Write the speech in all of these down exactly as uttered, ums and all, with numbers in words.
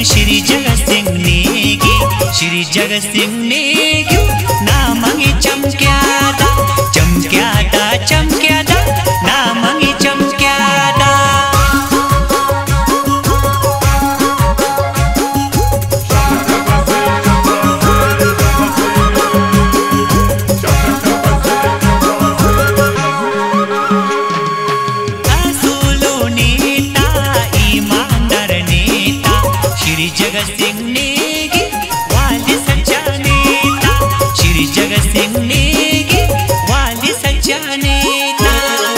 श्री जगत सिंह नेगी श्री जगत सिंह नेगी नामंगी चमक्यादा चमक्यादा चमक्यादा नामंगी चमक्यादा जगत सिंह नेगी वाली सच्चा नेता श्री जगत सिंह नेगी वाली सच्चा नेता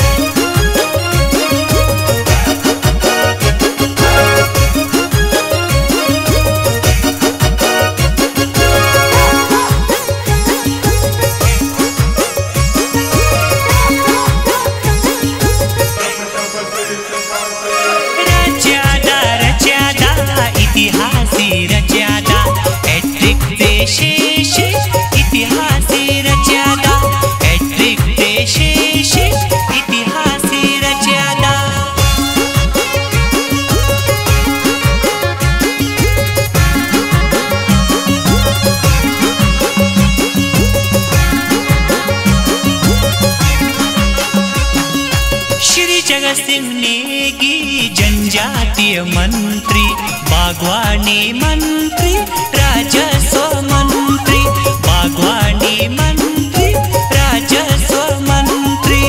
रचादा रचादा इतिहासी रचादा हैट्रिक देशेश इतिहासी रचादा हैट्रिक देशेश इतिहासी रचादा श्री जगत सिंह नेगी जनजातीय मंत्री बागवानी मंत्री राजस्व मंत्री बागवानी मंत्री राजस्व मंत्री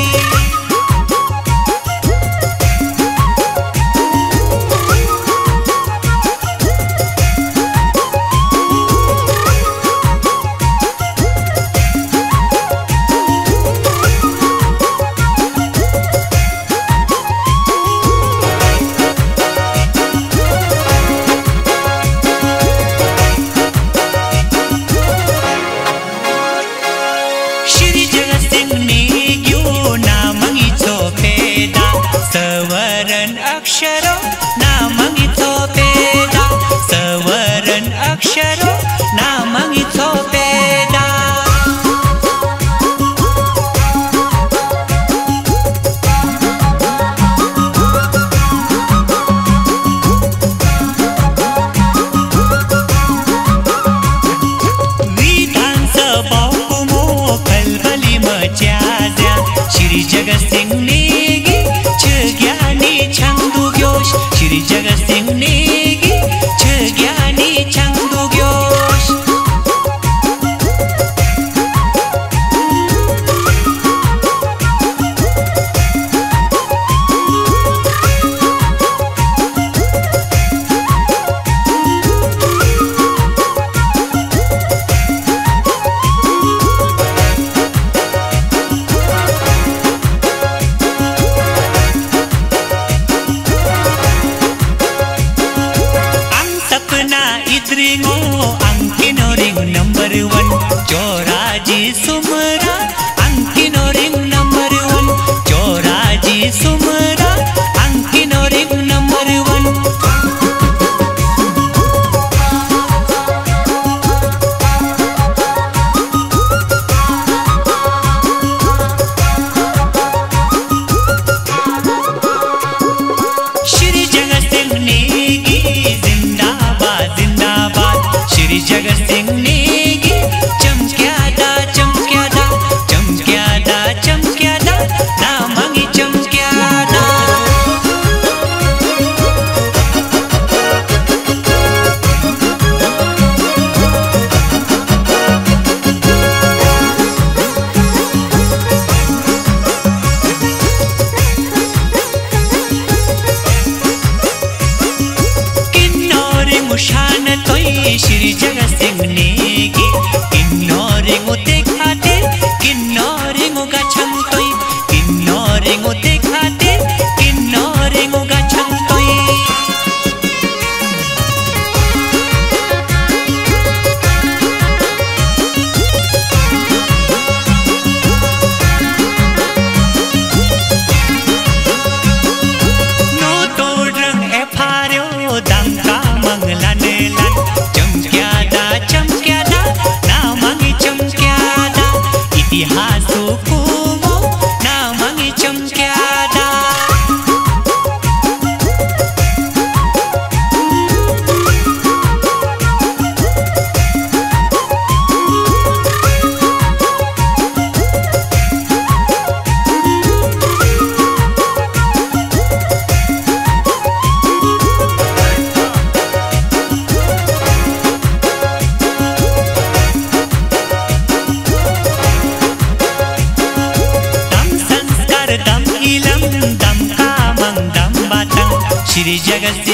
सवरण अक्षरो नामंगी थोपेदा सवरण अक्षरो नामंगी थोपेदा विधानसभा कुमो खलबली मचाजा श्री जगत सिंह नेगी ज्ञानी छंदु ग्योश श्री जगत सिंह नेगी ज्ञानी छंदु ग्योश इद्रिंगो अंकिनो रिंग नंबर वन चौराजी सुमरा अंकिनो रिंग नंबर वन चौराजी सुमरा अंकिनो ring number one Shri Jagat Singh Negi जिंदाबाद जिंदाबाद श्री जगत सिंह नेगी चमक्यादा चमक्यादा चमक्यादा चमक्यादा नामंगी चमक्यादा किन्नौरी मुशान तोई श्री जगत सिंह नेगी किन्नौरी मुते खाते किन्नौरी मुगा छम तोई किन्नौरी मुते खाते किन्नौरी मुगा छम तोई नो तोड़ रंग ए फार्यो दंका मंगला नेलन चमक्यादा चमक्या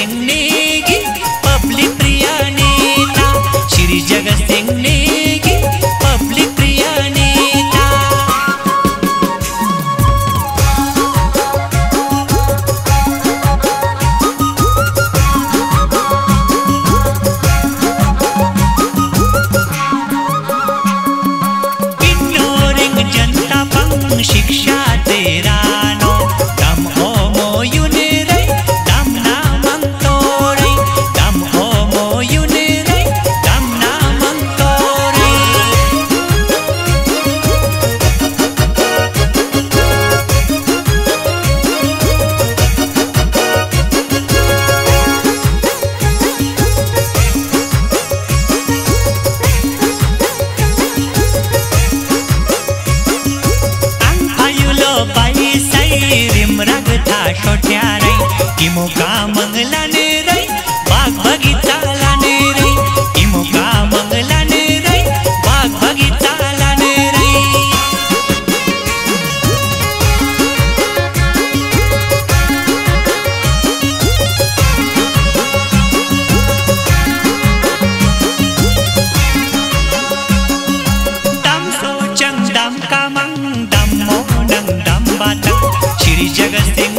सिंह नेगी पब्लिक प्रिय नेता, श्री जगत सिंह नेगी पब्लिक प्रिय नेता। किन्नौरिंग जनता पंग शिक्षा तेरा नो दम ओमो युने रई दम नामंग तोरई, दम ओमो युने रई दम नामंग तोरई। बाई साई रिम रग था छोट्या रई किमो का मंगला ने रई बाग बगीचा लाने रई, किमो का मंगला ने रई बाग बगीचा लाने रई। दम सोचंग दम का मंग दम मोनंग दम बातंग श्री जगत सिंह